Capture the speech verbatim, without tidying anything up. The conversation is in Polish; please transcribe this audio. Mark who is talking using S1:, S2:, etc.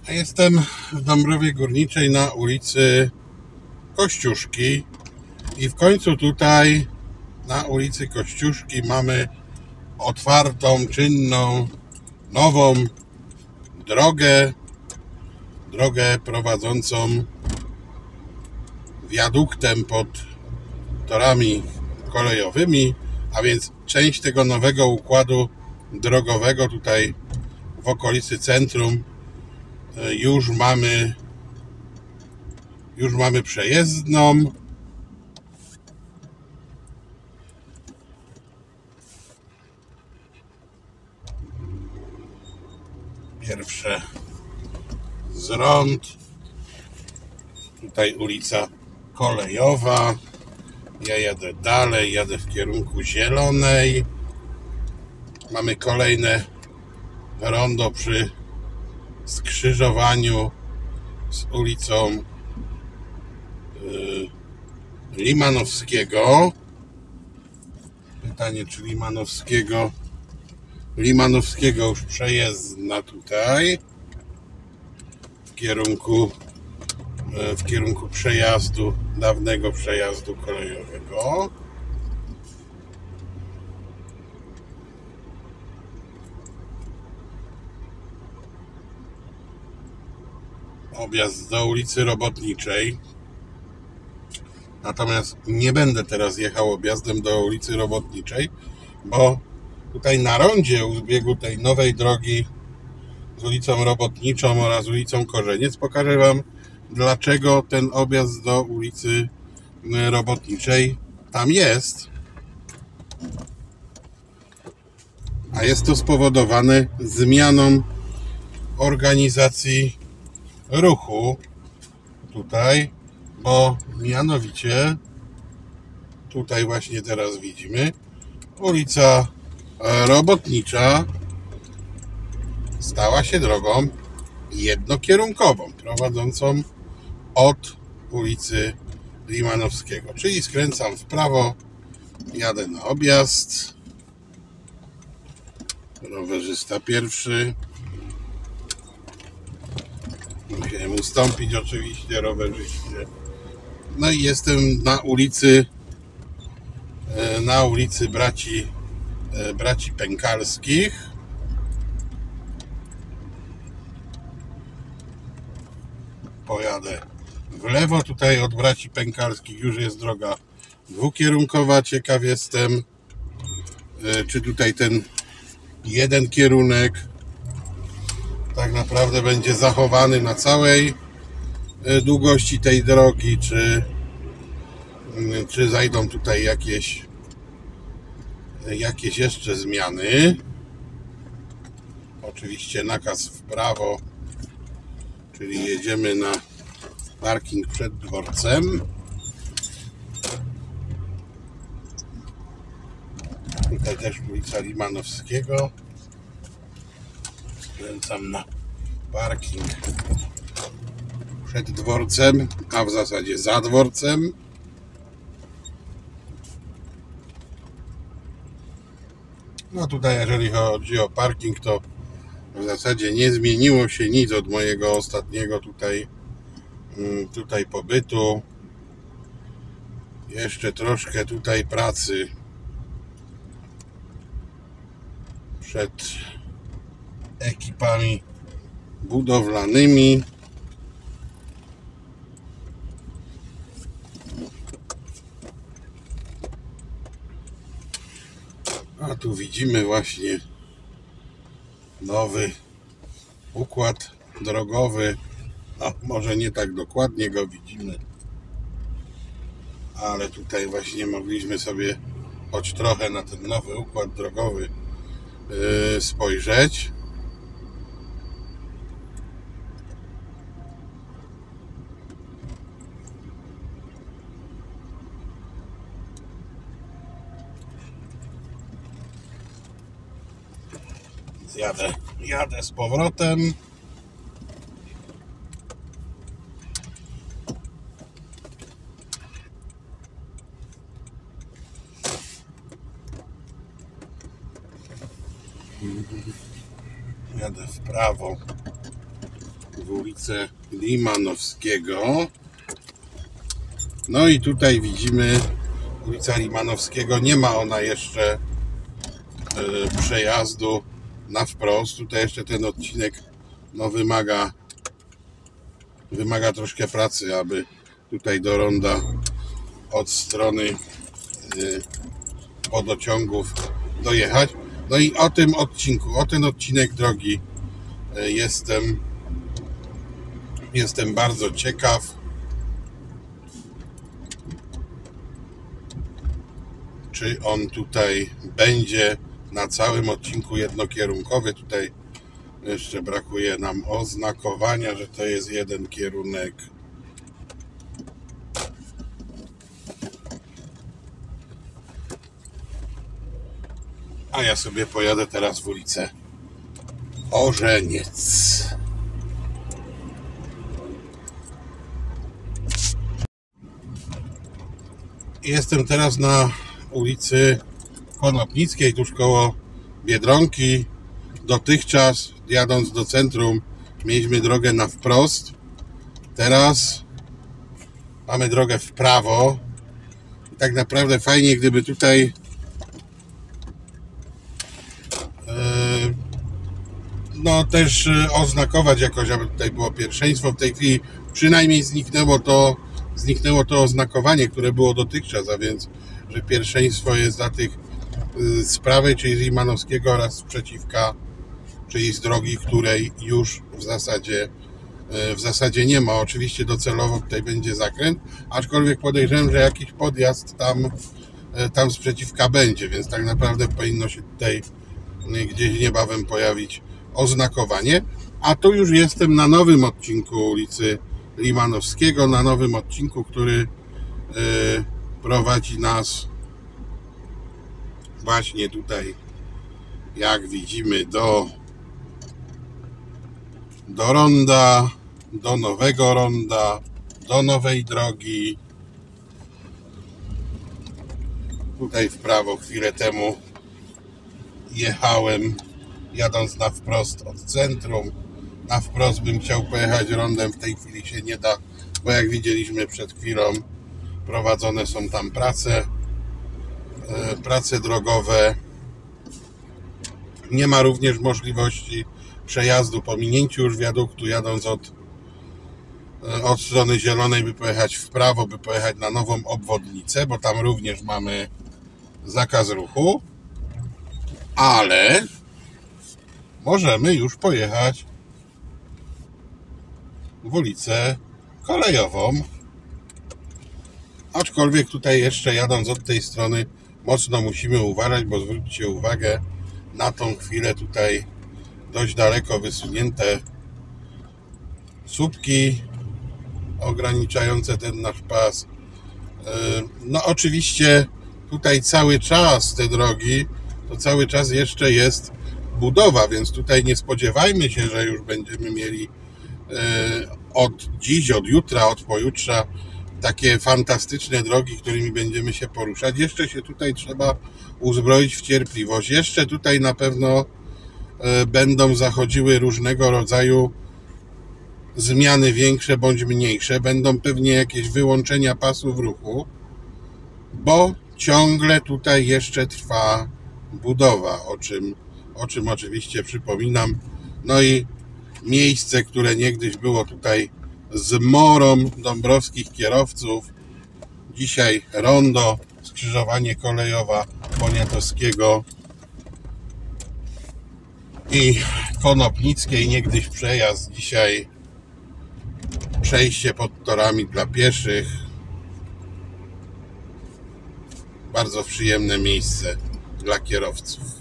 S1: Jestem w Dąbrowie Górniczej na ulicy Kościuszki i w końcu tutaj na ulicy Kościuszki mamy otwartą, czynną, nową drogę, drogę prowadzącą wiaduktem pod torami kolejowymi, a więc część tego nowego układu drogowego tutaj w okolicy centrum już mamy już mamy przejezdną. Pierwsze z rąd. Tutaj ulica kolejowa. Ja jadę dalej, jadę w kierunku Zielonej. Mamy kolejne rondo przy skrzyżowaniu z ulicą Limanowskiego. Pytanie, czy Limanowskiego Limanowskiego już przejezdna tutaj w kierunku w kierunku przejazdu, dawnego przejazdu kolejowego. Objazd do ulicy Robotniczej. Natomiast nie będę teraz jechał objazdem do ulicy Robotniczej, bo tutaj na rondzie u zbiegu tej nowej drogi z ulicą Robotniczą oraz ulicą Korzeniec pokażę Wam, dlaczego ten objazd do ulicy Robotniczej tam jest. A jest to spowodowane zmianą organizacji ruchu tutaj, bo mianowicie tutaj właśnie teraz widzimy, ulica Robotnicza stała się drogą jednokierunkową, prowadzącą od ulicy Limanowskiego, czyli skręcam w prawo, jadę na objazd. Rowerzysta pierwszy. Musiałem ustąpić oczywiście rowerzyście. No i jestem na ulicy na ulicy Braci Braci Pękalskich. Pojadę w lewo. Tutaj od Braci Pękalskich już jest droga dwukierunkowa. Ciekaw jestem, czy tutaj ten jeden kierunek tak naprawdę będzie zachowany na całej długości tej drogi, czy, czy zajdą tutaj jakieś jakieś jeszcze zmiany. Oczywiście nakaz w prawo, czyli jedziemy na parking przed dworcem. Tutaj też ulica Limanowskiego. Skręcam na parking przed dworcem, a w zasadzie za dworcem. No tutaj, jeżeli chodzi o parking, to w zasadzie nie zmieniło się nic od mojego ostatniego tutaj tutaj pobytu. Jeszcze troszkę tutaj pracy przed ekipami budowlanymi. A tu widzimy właśnie nowy układ drogowy. No, może nie tak dokładnie go widzimy, ale tutaj właśnie mogliśmy sobie choć trochę na ten nowy układ drogowy yy, spojrzeć. Jadę, jadę z powrotem. Jadę w prawo w w ulicę Limanowskiego. No i tutaj widzimy ulica Limanowskiego. Nie ma ona jeszcze y, przejazdu na wprost. Tutaj jeszcze ten odcinek no, wymaga wymaga troszkę pracy, aby tutaj do ronda od strony y, wodociągów dojechać. No i o tym odcinku, o ten odcinek drogi y, jestem jestem bardzo ciekaw. Czy on tutaj będzie na całym odcinku jednokierunkowy. Tutaj jeszcze brakuje nam oznakowania, że to jest jeden kierunek. A ja sobie pojadę teraz w ulicę Orzeniec. Jestem teraz na ulicy Konopnickiej, tuż koło Biedronki. Dotychczas jadąc do centrum mieliśmy drogę na wprost. Teraz mamy drogę w prawo. I tak naprawdę fajnie, gdyby tutaj yy, no też oznakować jakoś, aby tutaj było pierwszeństwo. W tej chwili przynajmniej zniknęło to zniknęło to oznakowanie, które było dotychczas, a więc że pierwszeństwo jest dla tych z prawej, czyli z Limanowskiego oraz sprzeciwka, czyli z drogi, której już w zasadzie w zasadzie nie ma. Oczywiście docelowo tutaj będzie zakręt, aczkolwiek podejrzewam, że jakiś podjazd tam, tam sprzeciwka będzie, więc tak naprawdę powinno się tutaj gdzieś niebawem pojawić oznakowanie. A tu już jestem na nowym odcinku ulicy Limanowskiego, na nowym odcinku, który yy, prowadzi nas właśnie tutaj, jak widzimy, do, do ronda, do nowego ronda, do nowej drogi. Tutaj w prawo chwilę temu jechałem, jadąc na wprost od centrum. Na wprost bym chciał pojechać rondem, w tej chwili się nie da, bo jak widzieliśmy przed chwilą, prowadzone są tam prace, prace drogowe. Nie ma również możliwości przejazdu po minięciu już wiaduktu, jadąc od, od strony zielonej, by pojechać w prawo, by pojechać na nową obwodnicę, bo tam również mamy zakaz ruchu, ale możemy już pojechać w ulicę Kolejową. Aczkolwiek tutaj jeszcze jadąc od tej strony mocno musimy uważać, bo zwróćcie uwagę na tą chwilę tutaj dość daleko wysunięte słupki ograniczające ten nasz pas. No oczywiście tutaj cały czas te drogi, to cały czas jeszcze jest budowa, więc tutaj nie spodziewajmy się, że już będziemy mieli od dziś, od jutra, od pojutrza takie fantastyczne drogi, którymi będziemy się poruszać. Jeszcze się tutaj trzeba uzbroić w cierpliwość. Jeszcze tutaj na pewno będą zachodziły różnego rodzaju zmiany większe bądź mniejsze. Będą pewnie jakieś wyłączenia pasów ruchu, bo ciągle tutaj jeszcze trwa budowa, o czym, o czym oczywiście przypominam. No i miejsce, które niegdyś było tutaj zmorą dąbrowskich kierowców, dzisiaj rondo, skrzyżowanie kolejowa Poniatowskiego i Konopnickiej, niegdyś przejazd, dzisiaj przejście pod torami dla pieszych. Bardzo przyjemne miejsce dla kierowców.